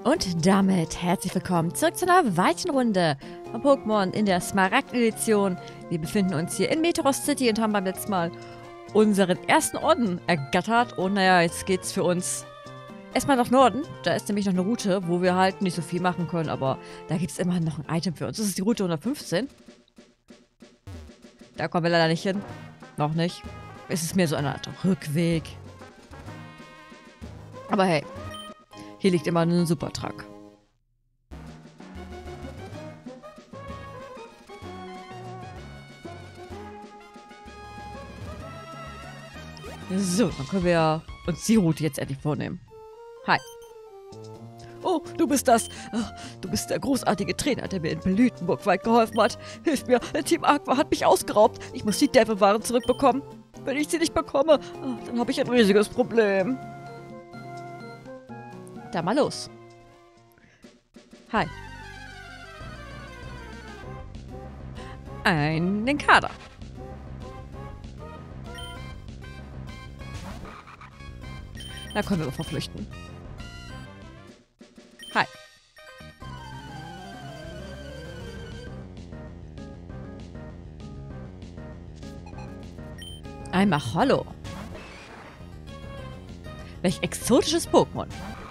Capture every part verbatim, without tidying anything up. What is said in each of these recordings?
Und damit herzlich willkommen zurück zu einer weiteren Runde von Pokémon in der Smaragd-Edition. Wir befinden uns hier in Meteoros City und haben beim letzten Mal unseren ersten Orden ergattert. Und naja, jetzt geht's für uns erstmal nach Norden. Da ist nämlich noch eine Route, wo wir halt nicht so viel machen können, aber da gibt es immerhin noch ein Item für uns. Das ist die Route hundertfünfzehn. Da kommen wir leider nicht hin. Noch nicht. Es ist mehr so eine Art Rückweg. Aber hey. Hier liegt immer ein Supertruck. So, dann können wir uns die Route jetzt endlich vornehmen. Hi. Oh, du bist das. Du bist der großartige Trainer, der mir in Blütenburgwald geholfen hat. Hilf mir, Team Aqua hat mich ausgeraubt. Ich muss die Devil-Waren zurückbekommen. Wenn ich sie nicht bekomme, dann habe ich ein riesiges Problem. Da mal los. Hi. Einen Kader. Da können wir verflüchten. Hi. Einmal Hallo. Welch exotisches Pokémon.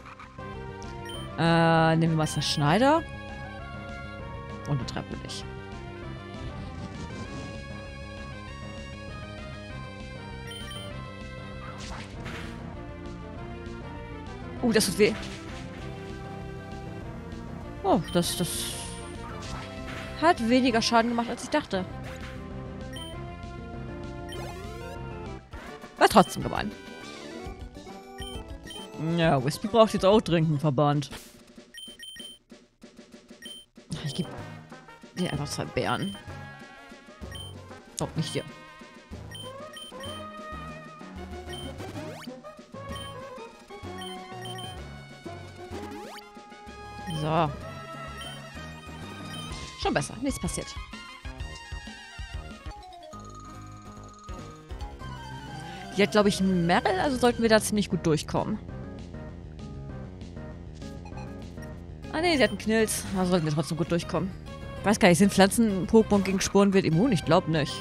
Äh, nehmen wir mal das Schneider. Und eine Treppe nicht. Oh, das tut weh. Oh, das, das hat weniger Schaden gemacht, als ich dachte. War trotzdem gemein. Ja, Wispy braucht jetzt auch dringend einen Verband. Ich gebe dir einfach zwei Bären. Oh, nicht hier. So. Schon besser. Nichts passiert. Die hat, glaube ich, einen Merrill, also sollten wir da ziemlich gut durchkommen. Ah ne, sie hat einen Knilz. Da sollten wir trotzdem gut durchkommen. Ich weiß gar nicht, sind Pflanzen-Pokémon gegen Sporenwild immun? Ich glaube nicht.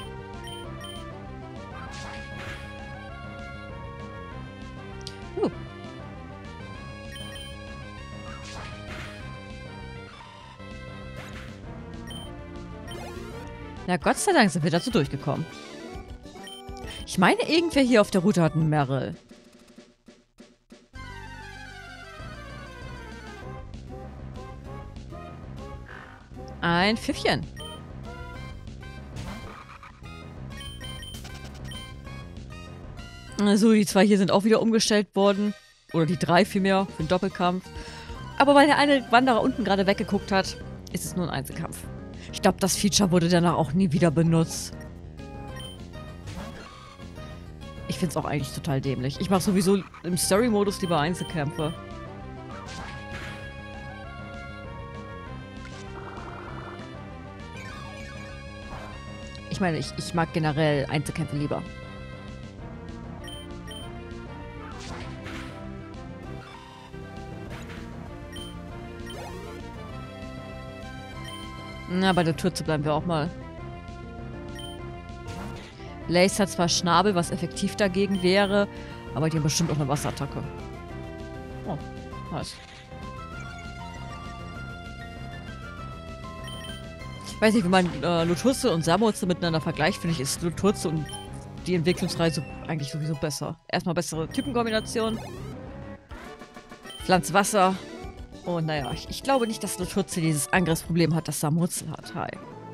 Uh. Na Gott sei Dank sind wir dazu durchgekommen. Ich meine, irgendwer hier auf der Route hat einen Merrill. Ein Pfiffchen. So, die zwei hier sind auch wieder umgestellt worden. Oder die drei vielmehr für den Doppelkampf. Aber weil der eine Wanderer unten gerade weggeguckt hat, ist es nur ein Einzelkampf. Ich glaube, das Feature wurde danach auch nie wieder benutzt. Ich finde es auch eigentlich total dämlich. Ich mache sowieso im Story-Modus lieber Einzelkämpfe. Ich meine, ich, ich mag generell Einzelkämpfe lieber. Na, bei der Türze bleiben wir auch mal. Lace hat zwar Schnabel, was effektiv dagegen wäre, aber die haben bestimmt auch eine Wasserattacke. Oh, nice. Ich weiß nicht, wie man äh, Luturze und Samurze miteinander vergleicht, finde ich, ist Luturze und die Entwicklungsreise eigentlich sowieso besser. Erstmal bessere Typenkombination. Pflanze Wasser. Und naja, ich, ich glaube nicht, dass Luturze dieses Angriffsproblem hat, das Samurze hat. Hi.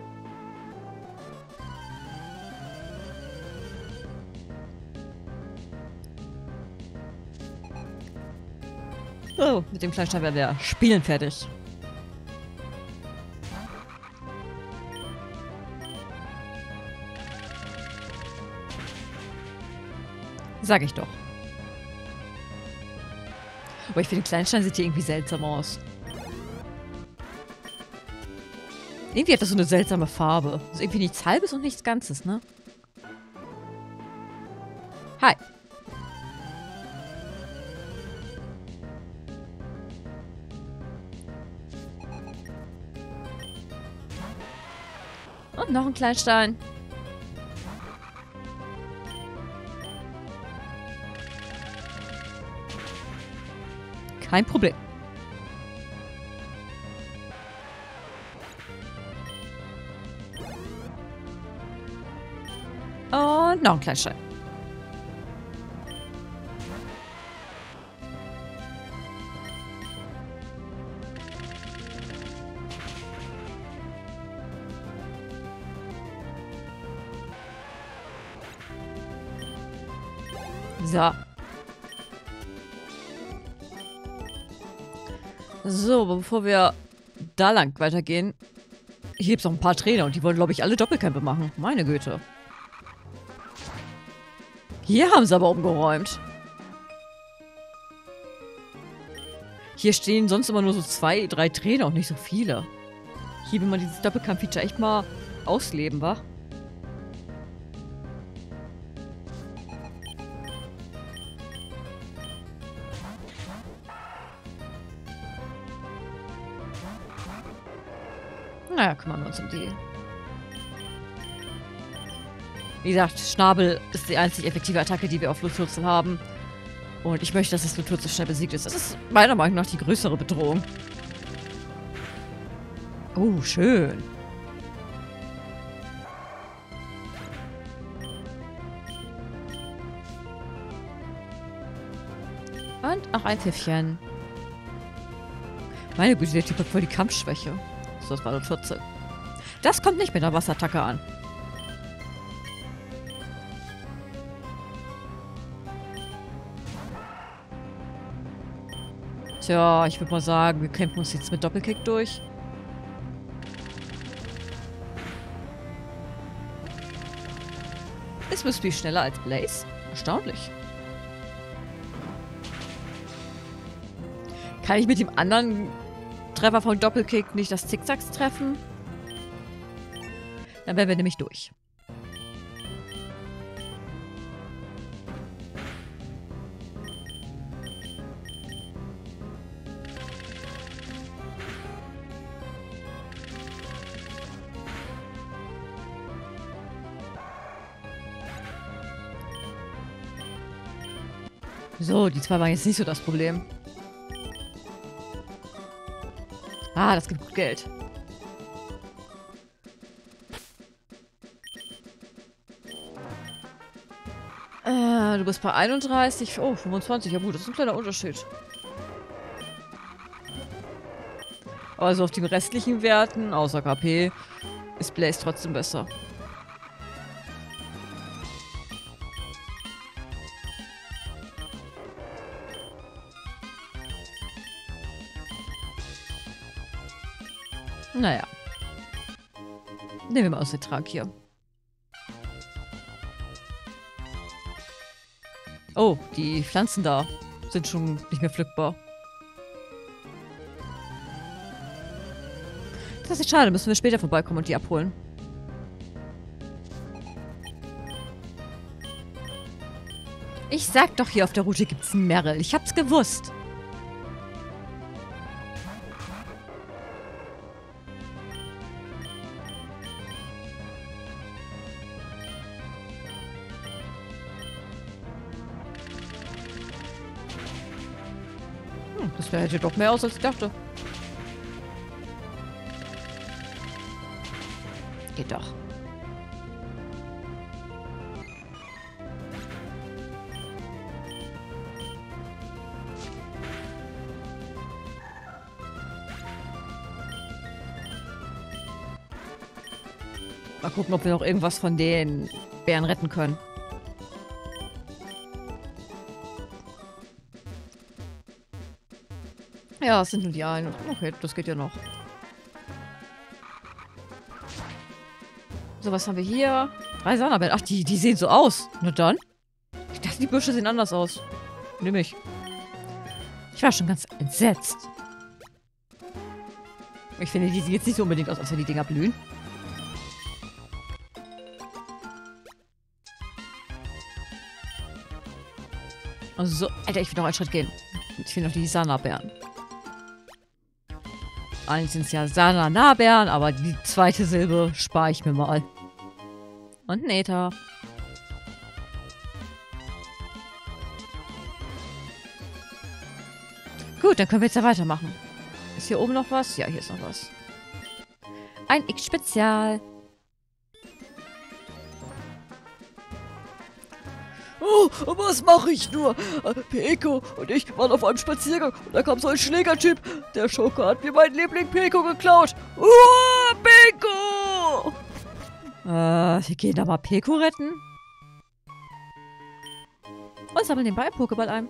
So, mit dem Kleinstein werden wir spielen fertig. Sag ich doch. Aber ich finde, Kleinstein sieht hier irgendwie seltsam aus. Irgendwie hat das so eine seltsame Farbe. Das ist irgendwie nichts Halbes und nichts Ganzes, ne? Hi. Und noch ein Kleinstein. Kein Problem. Und noch ein Kleinstein. So. So, bevor wir da lang weitergehen, hier gibt es noch ein paar Trainer und die wollen, glaube ich, alle Doppelkämpfe machen. Meine Güte. Hier haben sie aber umgeräumt. Hier stehen sonst immer nur so zwei, drei Trainer und nicht so viele. Hier will man dieses Doppelkampf-Feature echt mal ausleben, wa? Naja, kümmern wir uns um die. Wie gesagt, Schnabel ist die einzig effektive Attacke, die wir auf Luftwurzel haben. Und ich möchte, dass das Luftwurzel schnell besiegt ist. Das ist meiner Meinung nach die größere Bedrohung. Oh, schön. Und auch ein Pfiffchen. Meine Güte, der Typ hat voll die Kampfschwäche. So, das war nur vierzehn. Das kommt nicht mit der Wasserattacke an. Tja, ich würde mal sagen, wir kämpfen uns jetzt mit Doppelkick durch. Ist Wispy schneller als Blaze? Erstaunlich. Kann ich mit dem anderen Treffer von Doppelkick nicht das Zickzacks treffen? Dann wären wir nämlich durch. So, die zwei waren jetzt nicht so das Problem. Ah, das gibt gut Geld. Äh, du bist bei einunddreißig. Oh, fünfundzwanzig. Ja gut, das ist ein kleiner Unterschied. Also auf den restlichen Werten, außer K P, ist Blaze trotzdem besser. Naja. Nehmen wir mal aus dem Trank hier. Oh, die Pflanzen da sind schon nicht mehr pflückbar. Das ist schade, müssen wir später vorbeikommen und die abholen. Ich sag doch, hier auf der Route gibt's einen Merrill. Ich hab's gewusst. Das hätte doch mehr aus, als ich dachte. Geht doch. Mal gucken, ob wir noch irgendwas von den Bären retten können. Ja, es sind nur die einen. Okay, das geht ja noch. So, was haben wir hier? Drei Sanabellen. Ach, die, die sehen so aus. Na dann. Ich dachte, die Büsche sehen anders aus. Nimm ich. Ich war schon ganz entsetzt. Ich finde, die sehen jetzt nicht so unbedingt aus, als wenn die Dinger blühen. Also so, Alter, ich will noch einen Schritt gehen. Ich will noch die Sanabellen. Eigentlich sind es ja Sananabären, aber die zweite Silbe spare ich mir mal. Und Neta. Gut, dann können wir jetzt ja weitermachen. Ist hier oben noch was? Ja, hier ist noch was. Ein X-Spezial. Oh, was mache ich nur? Peko und ich waren auf einem Spaziergang und da kam so ein Schlägertyp. Der Schurke hat mir meinen Liebling Peko geklaut. Oh, Peko! Äh, wir gehen da mal Peko retten. Und sammeln den Ball-Pokéball ein.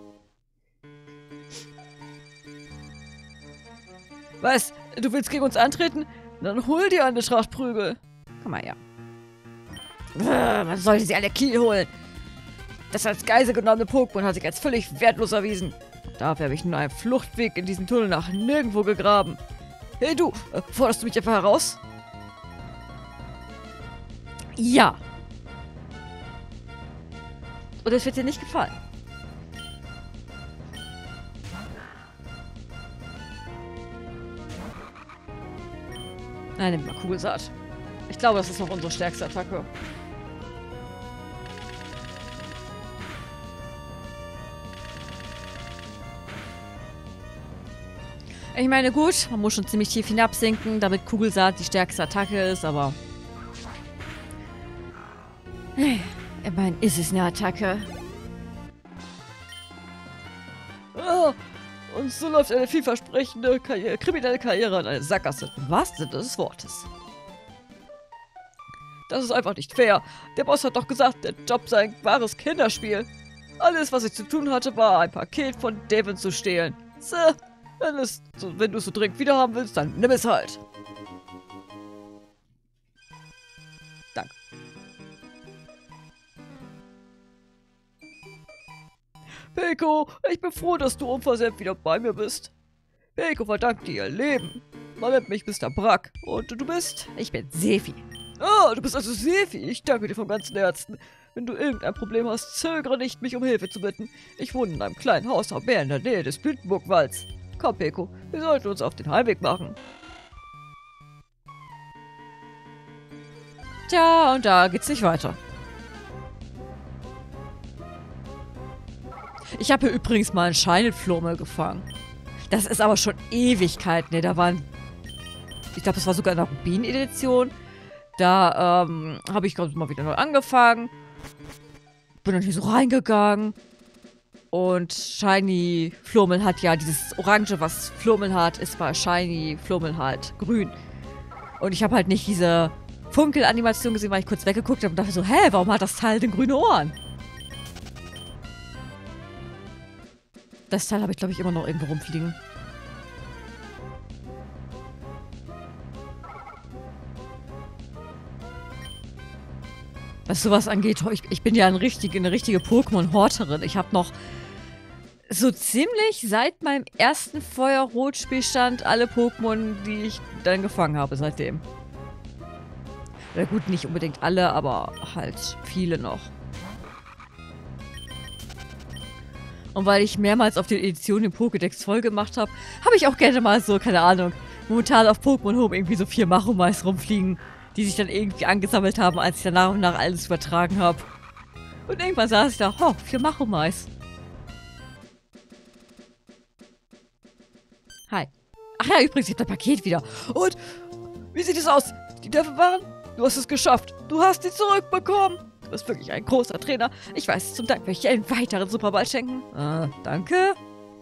Was? Du willst gegen uns antreten? Dann hol dir eine Tracht Prügel. Komm mal her. Äh, man sollte sie alle Kiel holen. Das als Geisel genommene Pokémon hat sich als völlig wertlos erwiesen. Dafür habe ich nun einen Fluchtweg in diesen Tunnel nach nirgendwo gegraben. Hey du, äh, forderst du mich etwa heraus? Ja. Und es wird dir nicht gefallen. Nein, nimm mal Kugelsaat. Ich glaube, das ist noch unsere stärkste Attacke. Ich meine, gut, man muss schon ziemlich tief hinabsinken, damit Kugelsaat die stärkste Attacke ist, aber... Immerhin ist es eine Attacke. Ah, und so läuft eine vielversprechende Karriere, kriminelle Karriere an eine Sackgasse. Im wahrsten Sinne des Wortes. Das ist einfach nicht fair. Der Boss hat doch gesagt, der Job sei ein wahres Kinderspiel. Alles, was ich zu tun hatte, war ein Paket von Devin zu stehlen. So, wenn, es, so, wenn du es so dringend wiederhaben willst, dann nimm es halt. Danke. Peko, ich bin froh, dass du unversehrt wieder bei mir bist. Peko verdankt dir ihr Leben. Man nennt mich Mister Brack. Und du bist? Ich bin Sefi. Ah, du bist also Sefi. Ich danke dir vom ganzen Herzen. Wenn du irgendein Problem hast, zögere nicht, mich um Hilfe zu bitten. Ich wohne in einem kleinen Haus am Meer in der Nähe des Blütenburgwalds. Komm, Peko, wir sollten uns auf den Heimweg machen. Tja, und da geht's nicht weiter. Ich habe hier übrigens mal einen Scheineflurmel gefangen. Das ist aber schon Ewigkeit. Ne, da waren... Ich glaube, das war sogar in der Rubin-Edition. Da ähm, habe ich gerade mal wieder neu angefangen. Bin dann hier so reingegangen. Und Shiny Flurmel hat ja dieses Orange, was Flurmel hat, ist bei Shiny Flurmel halt grün. Und ich habe halt nicht diese Funkelanimation gesehen, weil ich kurz weggeguckt habe und dachte so, hä, warum hat das Teil denn grüne Ohren? Das Teil habe ich, glaube ich, immer noch irgendwo rumfliegen. Was sowas angeht, ich, ich bin ja ein richtig, eine richtige Pokémon-Horterin. Ich habe noch so ziemlich seit meinem ersten Feuer-Rot-Spielstand alle Pokémon, die ich dann gefangen habe seitdem. Na gut, nicht unbedingt alle, aber halt viele noch. Und weil ich mehrmals auf den Editionen den Pokédex voll gemacht habe, habe ich auch gerne mal so, keine Ahnung, momentan auf Pokémon Home irgendwie so vier Machomais rumfliegen, die sich dann irgendwie angesammelt haben, als ich dann nach und nach alles übertragen habe. Und irgendwann saß ich da, oh, vier Machomais. Hi. Ach ja, übrigens, ich habe das Paket wieder. Und, wie sieht es aus? Die Dörfer waren? Du hast es geschafft. Du hast sie zurückbekommen. Du bist wirklich ein großer Trainer. Ich weiß, zum Dank werde ich dir einen weiteren Superball schenken. Äh, danke.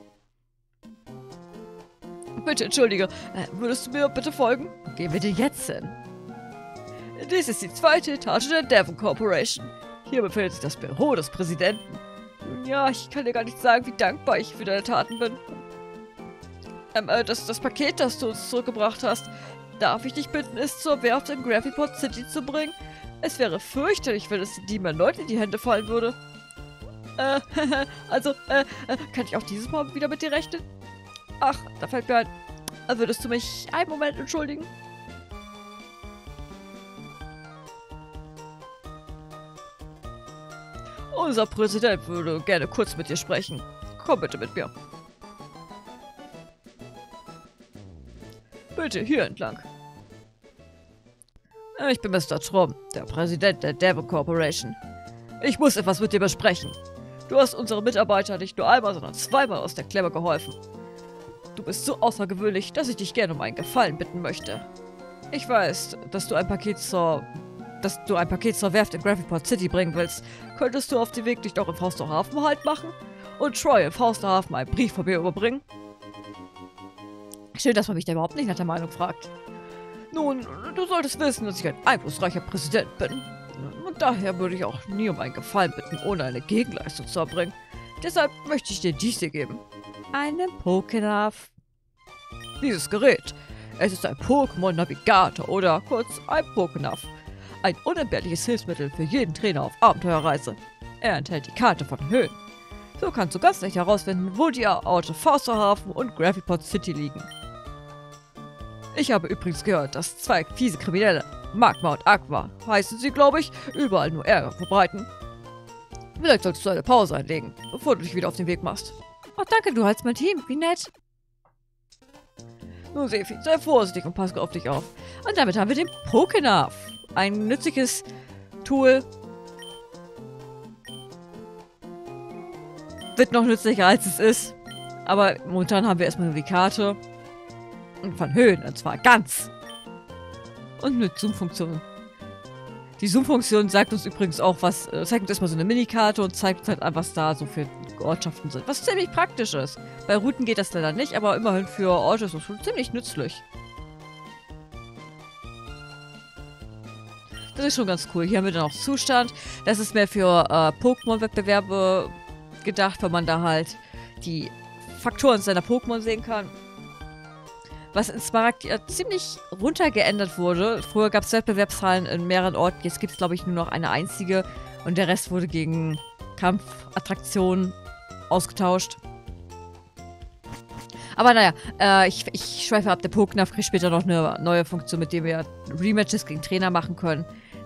Bitte, entschuldige. Äh, würdest du mir bitte folgen? Geh bitte jetzt hin. Dies ist die zweite Etage der Devon Corporation. Hier befindet sich das Büro des Präsidenten. Nun ja, ich kann dir gar nicht sagen, wie dankbar ich für deine Taten bin. Ähm, äh, das, das Paket, das du uns zurückgebracht hast, darf ich dich bitten, es zur Werft in Gravypod City zu bringen? Es wäre fürchterlich, wenn es dem erneut in die Hände fallen würde. Äh, also, äh, äh, kann ich auch dieses Mal wieder mit dir rechnen? Ach, da fällt mir ein. Äh, würdest du mich einen Moment entschuldigen? Unser Präsident würde gerne kurz mit dir sprechen. Komm bitte mit mir. Bitte, hier entlang. Ich bin Mister Trom, der Präsident der Devon Corporation. Ich muss etwas mit dir besprechen. Du hast unsere Mitarbeiter nicht nur einmal, sondern zweimal aus der Klemme geholfen. Du bist so außergewöhnlich, dass ich dich gerne um einen Gefallen bitten möchte. Ich weiß, dass du ein Paket zur... dass du ein Paket zur Werft in Graphicport City bringen willst. Könntest du auf dem Weg nicht auch im Fauster Hafen Halt machen? Und Troy im Fauster Hafen einen Brief von mir überbringen? Schön, dass man mich da überhaupt nicht nach der Meinung fragt. Nun, du solltest wissen, dass ich ein einflussreicher Präsident bin. Und daher würde ich auch nie um einen Gefallen bitten, ohne eine Gegenleistung zu erbringen. Deshalb möchte ich dir dies hier geben. Einen Pokénav. Dieses Gerät. Es ist ein Pokémon-Navigator oder kurz ein Pokénav. Ein unentbehrliches Hilfsmittel für jeden Trainer auf Abenteuerreise. Er enthält die Karte von Höhen. So kannst du ganz leicht herausfinden, wo die Orte Fausterhafen und Graphicport City liegen. Ich habe übrigens gehört, dass zwei fiese Kriminelle, Magma und Aqua, heißen sie, glaube ich, überall nur Ärger verbreiten. Vielleicht solltest du eine Pause einlegen, bevor du dich wieder auf den Weg machst. Oh, danke, du hältst mein Team. Wie nett. Nun, Sefi, sei vorsichtig und pass auf dich auf. Und damit haben wir den Pokénav. Ein nützliches Tool. Wird noch nützlicher, als es ist. Aber momentan haben wir erstmal nur die Karte. Und von Höhen, und zwar ganz. Und mit Zoom-Funktion. Die Zoom-Funktion sagt uns übrigens auch was, äh, zeigt uns erstmal so eine Minikarte und zeigt uns halt an, was da so für Ortschaften sind. Was ziemlich praktisch ist. Bei Routen geht das leider nicht, aber immerhin für Orte ist das schon ziemlich nützlich. Das ist schon ganz cool. Hier haben wir dann auch Zustand. Das ist mehr für äh, Pokémon-Wettbewerbe gedacht, weil man da halt die Faktoren seiner Pokémon sehen kann. Was in Smaragd ja ziemlich runtergeändert wurde. Früher gab es Wettbewerbshallen in mehreren Orten. Jetzt gibt es, glaube ich, nur noch eine einzige. Und der Rest wurde gegen Kampfattraktionen ausgetauscht. Aber naja, äh, ich, ich schweife ab. Der Pokénav kriegt später noch eine neue Funktion, mit der wir Rematches gegen Trainer machen können.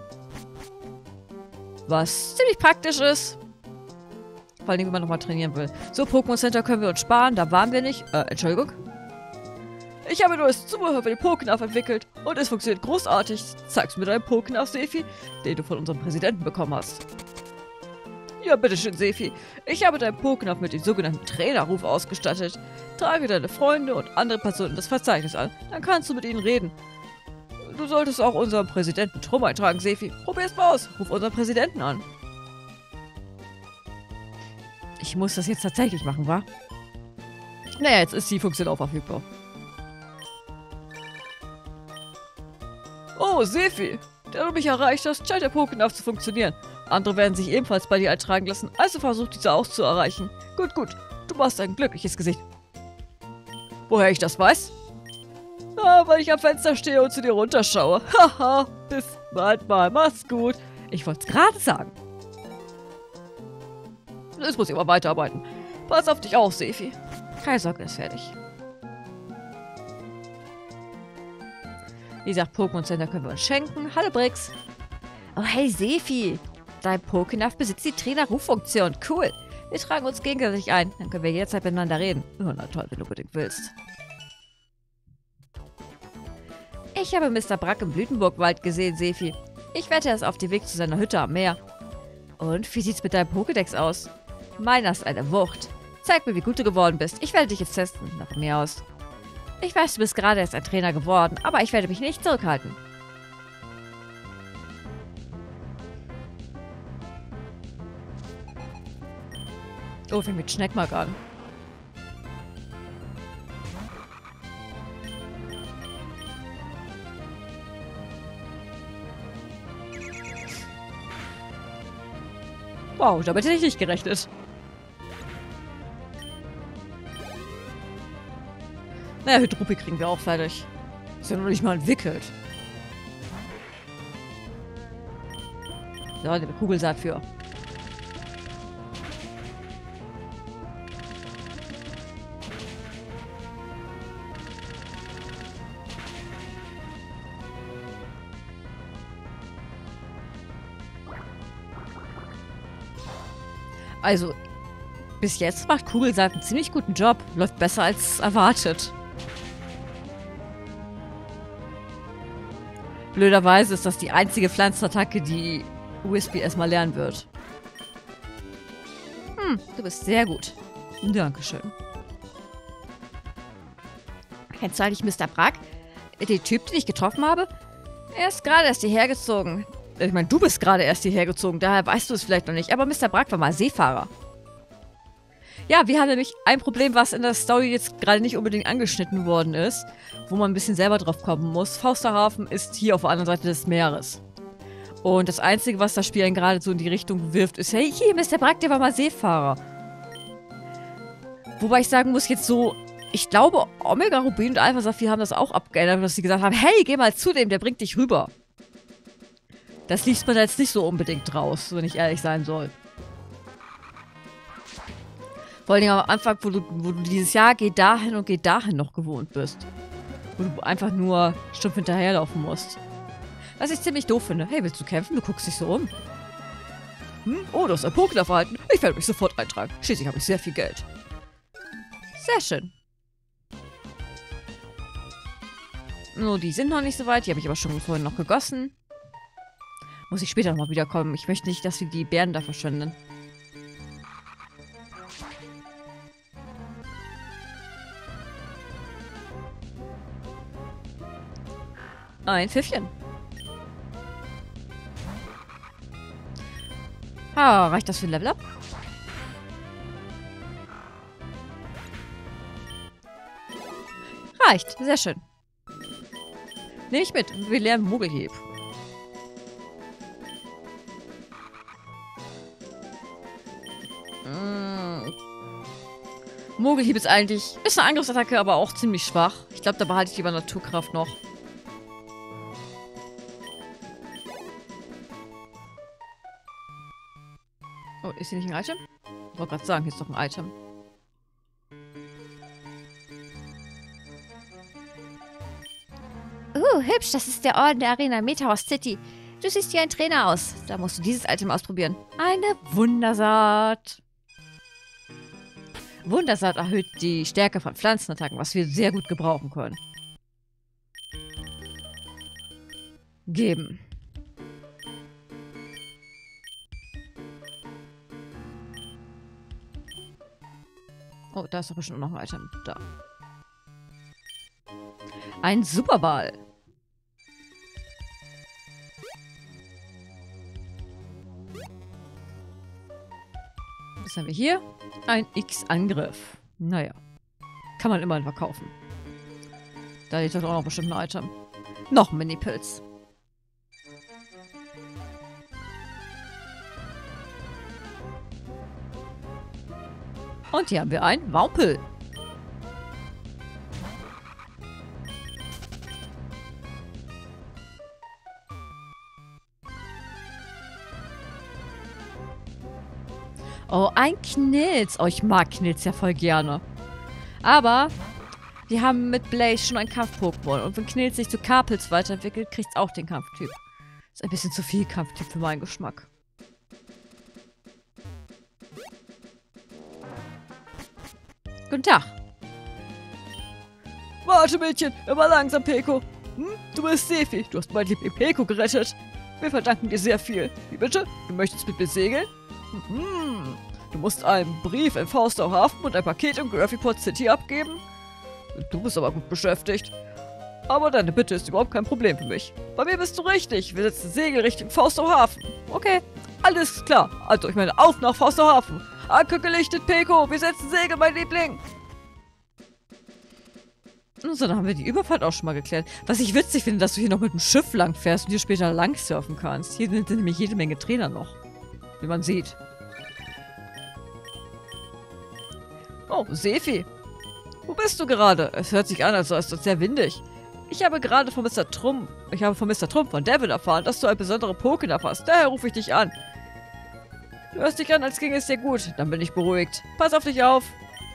Was ziemlich praktisch ist. Vor allem, wenn man nochmal trainieren will. So, Pokémon Center können wir uns sparen. Da waren wir nicht. Äh, Entschuldigung. Ich habe neues Zubehör für den Pokénav entwickelt und es funktioniert großartig. Zeigst mir deinen Pokénav, Sefi, den du von unserem Präsidenten bekommen hast. Ja, bitteschön, Sefi. Ich habe deinen Pokénav mit dem sogenannten Trainerruf ausgestattet. Trage deine Freunde und andere Personen in das Verzeichnis an. Dann kannst du mit ihnen reden. Du solltest auch unseren Präsidenten Trom eintragen, Sefi. Probier's mal aus. Ruf unseren Präsidenten an. Ich muss das jetzt tatsächlich machen, wa? Naja, jetzt ist die Funktion auch verfügbar. Oh, Sefi, da du mich erreicht hast, scheint der Pokénav zu funktionieren. Andere werden sich ebenfalls bei dir eintragen lassen, also versuch diese auch zu erreichen. Gut, gut, du machst ein glückliches Gesicht. Woher ich das weiß? Ah, weil ich am Fenster stehe und zu dir runterschaue. Haha, bis bald mal, mach's gut. Ich wollte es gerade sagen. Jetzt muss ich aber weiterarbeiten. Pass auf dich auf, Sefi. Keine Sorge, ist fertig. Wie gesagt, Pokémon Center können wir uns schenken. Hallo, Brix. Oh, hey, Sefi. Dein Pokénav besitzt die Trainer-Ruffunktion. Cool. Wir tragen uns gegenseitig ein. Dann können wir jederzeit miteinander reden. Oh, na toll, wenn du unbedingt willst. Ich habe Mister Brack im Blütenburgwald gesehen, Sefi. Ich wette, er ist auf dem Weg zu seiner Hütte am Meer. Und wie sieht's mit deinem Pokédex aus? Meiner ist eine Wucht. Zeig mir, wie gut du geworden bist. Ich werde dich jetzt testen. Nach von mir aus. Ich weiß, du bist gerade erst ein Trainer geworden, aber ich werde mich nicht zurückhalten. Oh, fängt mit Schneckmark an. Wow, damit hätte ich nicht gerechnet. Naja, Hydropik kriegen wir auch fertig. Ist ja noch nicht mal entwickelt. So, eine Kugelsaat für. Also, bis jetzt macht Kugelsaat einen ziemlich guten Job. Läuft besser als erwartet. Blöderweise ist das die einzige Pflanzenattacke, die Whispy erstmal lernen wird. Hm, du bist sehr gut. Dankeschön. Kennst du eigentlich Mister Brack? Den Typ, den ich getroffen habe? Er ist gerade erst hierher gezogen. Ich meine, du bist gerade erst hierher gezogen, daher weißt du es vielleicht noch nicht. Aber Mister Brack war mal Seefahrer. Ja, wir haben nämlich ein Problem, was in der Story jetzt gerade nicht unbedingt angeschnitten worden ist, wo man ein bisschen selber drauf kommen muss. Fausterhafen ist hier auf der anderen Seite des Meeres. Und das Einzige, was das Spiel einen gerade so in die Richtung wirft, ist, hey, hier, Mister Brack, der war mal Seefahrer. Wobei ich sagen muss, jetzt so, ich glaube, Omega Rubin und Alpha Saphir haben das auch abgeändert, dass sie gesagt haben, hey, geh mal zu dem, der bringt dich rüber. Das liest man da jetzt nicht so unbedingt raus, wenn ich ehrlich sein soll. Vor allem am Anfang, wo du, wo du dieses Jahr geh dahin und geh dahin noch gewohnt bist. Wo du einfach nur stumpf hinterherlaufen musst. Was ich ziemlich doof finde. Hey, willst du kämpfen? Du guckst dich so um. Hm? Oh, du hast ein Pokémon-Verhalten. Ich werde mich sofort eintragen. Schließlich habe ich sehr viel Geld. Sehr schön. No, die sind noch nicht so weit. Die habe ich aber schon vorhin noch gegossen. Muss ich später nochmal wiederkommen. Ich möchte nicht, dass wir die Bären da verschwenden. Ein Pfiffchen. Ah, reicht das für ein Level Up? Reicht. Sehr schön. Nehme ich mit. Wir lernen Mogelhieb. Mm. Mogelhieb ist eigentlich... Ist eine Angriffsattacke, aber auch ziemlich schwach. Ich glaube, da behalte ich lieber Naturkraft noch. Oh, ist hier nicht ein Item? Ich wollte gerade sagen, hier ist doch ein Item. Uh, hübsch, das ist der Orden der Arena Meteor City. Du siehst wie ein Trainer aus. Da musst du dieses Item ausprobieren. Eine Wundersaat. Wundersaat erhöht die Stärke von Pflanzenattacken, was wir sehr gut gebrauchen können. Geben. Oh, da ist doch bestimmt noch ein Item. Da. Ein Superball. Was haben wir hier? Ein X-Angriff. Naja. Kann man immerhin verkaufen. Da liegt doch auch noch bestimmt ein Item. Noch ein Mini-Pilz. Und hier haben wir ein Waupel. Oh, ein Knilz. Oh, ich mag Knilz ja voll gerne. Aber wir haben mit Blaze schon ein Kampf-Pokémon. Und wenn Knilz sich zu Carpels weiterentwickelt, kriegt es auch den Kampftyp. Ist ein bisschen zu viel Kampftyp für meinen Geschmack. Guten Tag. Warte, Mädchen. Immer langsam, Peko. Hm? Du bist Sefi. Du hast mein Liebling Peko gerettet. Wir verdanken dir sehr viel. Wie bitte? Du möchtest mit mir segeln? Hm. Du musst einen Brief in Faustau Hafen und ein Paket in Graphiport City abgeben? Du bist aber gut beschäftigt. Aber deine Bitte ist überhaupt kein Problem für mich. Bei mir bist du richtig. Wir setzen Segel Richtung Faustau Hafen. Okay, alles klar. Also, ich meine, auf nach Faustau Hafen. Anker gelichtet, Peko. Wir setzen Segel, mein Liebling. So, dann haben wir die Überfahrt auch schon mal geklärt. Was ich witzig finde, dass du hier noch mit dem Schiff lang fährst und hier später lang surfen kannst. Hier sind nämlich jede Menge Trainer noch. Wie man sieht. Oh, Sefi. Wo bist du gerade? Es hört sich an, als sei es dort sehr windig. Ich habe gerade von Mister Trump, ich habe von Mister Trump von Devil erfahren, dass du ein besonderer Pokémon hast. Daher rufe ich dich an. Du hörst dich an, als ginge es dir gut. Dann bin ich beruhigt. Pass auf dich auf.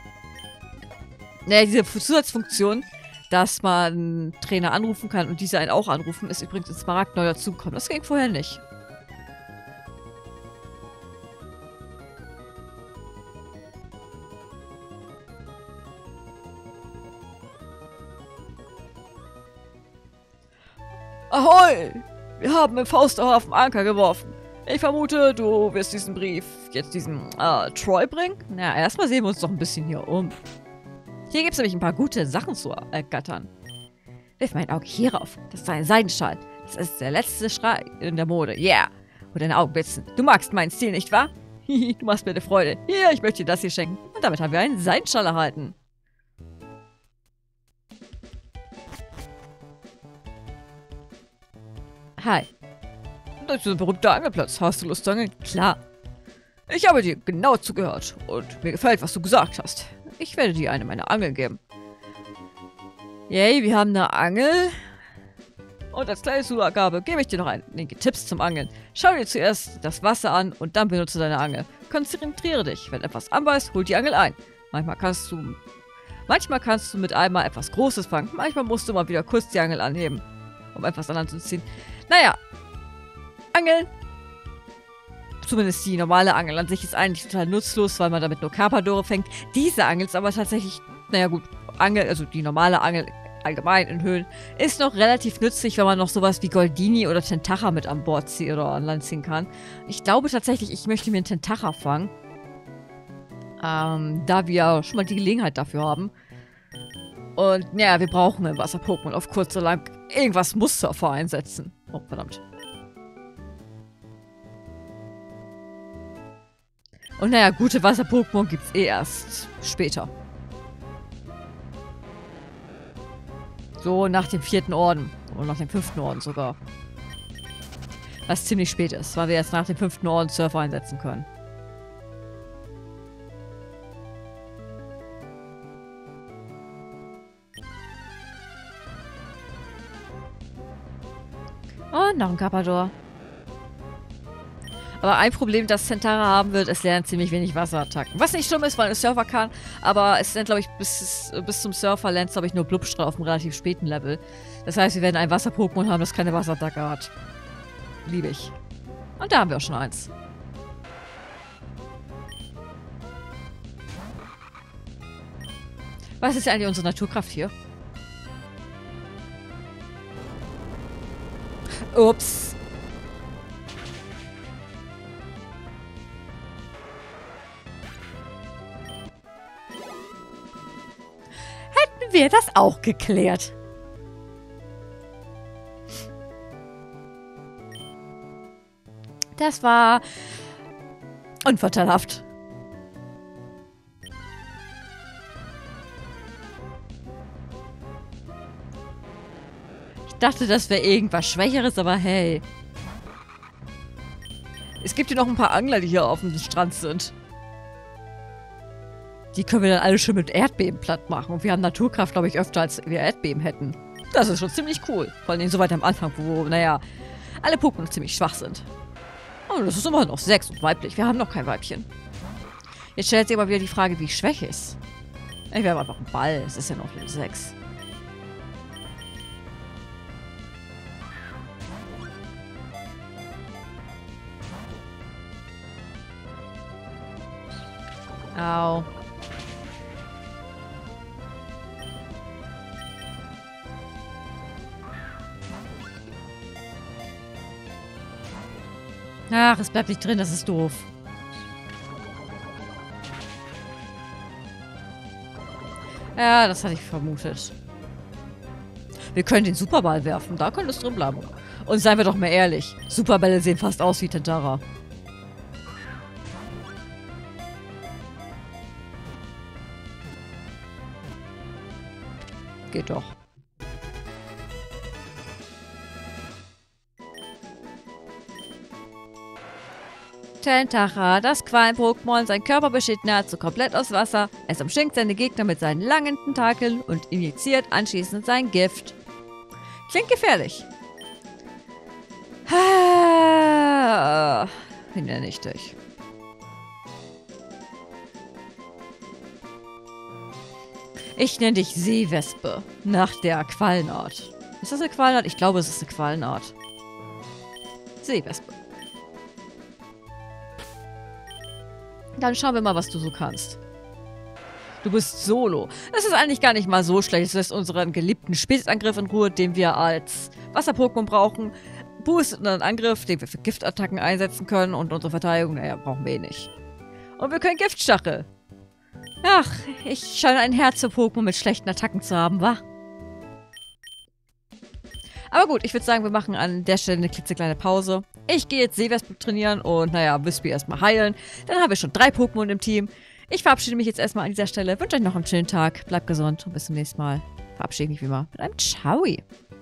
Naja, diese Zusatzfunktion, dass man Trainer anrufen kann und diese einen auch anrufen, ist übrigens in Smaragd neu dazugekommen. Das ging vorher nicht. Ahoi! Wir haben im Fausterhafen Anker geworfen. Ich vermute, du wirst diesen Brief jetzt diesem äh, Troy bringen? Na, erstmal sehen wir uns doch ein bisschen hier um. Hier gibt es nämlich ein paar gute Sachen zu ergattern. Wirf mein Auge hier rauf. Das ist ein Seidenschal. Das ist der letzte Schrei in der Mode. Yeah! Und deine Augen blitzen. Du magst meinen Stil, nicht wahr? Hihi, du machst mir eine Freude. Hier, ich möchte dir das hier schenken. Und damit haben wir einen Seidenschal erhalten. Hi. Das ist ein berühmter Angelplatz. Hast du Lust zu angeln? Klar. Ich habe dir genau zugehört und mir gefällt, was du gesagt hast. Ich werde dir eine meiner Angeln geben. Yay, wir haben eine Angel. Und als kleine Zugabe gebe ich dir noch einige Tipps zum Angeln. Schau dir zuerst das Wasser an und dann benutze deine Angel. Konzentriere dich. Wenn etwas anbeißt, hol die Angel ein. Manchmal kannst du... Manchmal kannst du mit einmal etwas Großes fangen. Manchmal musst du mal wieder kurz die Angel anheben, um etwas anderes zu ziehen. Naja. Angeln. Zumindest die normale Angel an sich ist eigentlich total nutzlos, weil man damit nur Carpadore fängt. Diese Angel ist aber tatsächlich, naja gut, Angel, also die normale Angel allgemein in Höhlen, ist noch relativ nützlich, wenn man noch sowas wie Goldini oder Tentacha mit an Bord ziehen oder an Land ziehen kann. Ich glaube tatsächlich, ich möchte mir einen Tentacha fangen. Ähm, da wir schon mal die Gelegenheit dafür haben. Und naja, wir brauchen im Wasser-Pokémon auf kurz oder lang. Irgendwas muss Surfer einsetzen. Oh, verdammt. Und naja, gute Wasser-Pokémon gibt's eh erst später. So nach dem vierten Orden. Oder nach dem fünften Orden sogar. Was ziemlich spät ist, weil wir jetzt nach dem fünften Orden Surfer einsetzen können. Und noch ein Carpador. Aber ein Problem, das Tentara haben wird, es lernt ziemlich wenig Wasserattacken. Was nicht schlimm ist, weil es Surfer kann, aber es lernt, glaube ich, bis, bis zum Surfer lernt es, glaube ich, nur Blubstrahl auf einem relativ späten Level. Das heißt, wir werden ein Wasser-Pokémon haben, das keine Wasserattacke hat. Liebe ich. Und da haben wir auch schon eins. Was ist eigentlich unsere Naturkraft hier? Ups. Hätten wir das auch geklärt. Das war unvorteilhaft. Ich dachte, das wäre irgendwas Schwächeres, aber hey. Es gibt hier noch ein paar Angler, die hier auf dem Strand sind. Die können wir dann alle schön mit Erdbeben platt machen. Und wir haben Naturkraft, glaube ich, öfter, als wir Erdbeben hätten. Das ist schon ziemlich cool. Vor allem so weit am Anfang, wo, naja, alle Pokémon ziemlich schwach sind. Oh, das ist immer noch sechs und weiblich. Wir haben noch kein Weibchen. Jetzt stellt sich aber wieder die Frage, wie Schwäche ist. Ich wäre einfach ein Ball. Es ist ja noch Level sechs. Au. Ach, es bleibt nicht drin, das ist doof. Ja, das hatte ich vermutet. Wir können den Superball werfen, da könnte es drin bleiben. Und seien wir doch mal ehrlich, Superbälle sehen fast aus wie Tentara. Geht doch. Tentara, das Qualm-Pokémon. Sein Körper besteht nahezu komplett aus Wasser. Es umschlingt seine Gegner mit seinen langen Tentakeln und injiziert anschließend sein Gift. Klingt gefährlich. Wie nenne ich dich? Ich nenne dich Seewespe. Nach der Quallenart. Ist das eine Quallenart? Ich glaube, es ist eine Quallenart. Seewespe. Dann schauen wir mal, was du so kannst. Du bist solo. Das ist eigentlich gar nicht mal so schlecht. Es lässt unseren geliebten Speziesangriff in Ruhe, den wir als Wasser-Pokémon brauchen. Boostet einen Angriff, den wir für Giftattacken einsetzen können. Und unsere Verteidigung, naja, brauchen wir eh nicht. Und wir können Giftstachel. Ach, ich scheine ein Herz für Pokémon mit schlechten Attacken zu haben, wa? Aber gut, ich würde sagen, wir machen an der Stelle eine klitzekleine Pause. Ich gehe jetzt Seewesp trainieren und, naja, Wispy erstmal heilen. Dann haben wir schon drei Pokémon im Team. Ich verabschiede mich jetzt erstmal an dieser Stelle. Wünsche euch noch einen schönen Tag. Bleibt gesund und bis zum nächsten Mal. Verabschiede mich wie immer mit einem Ciao.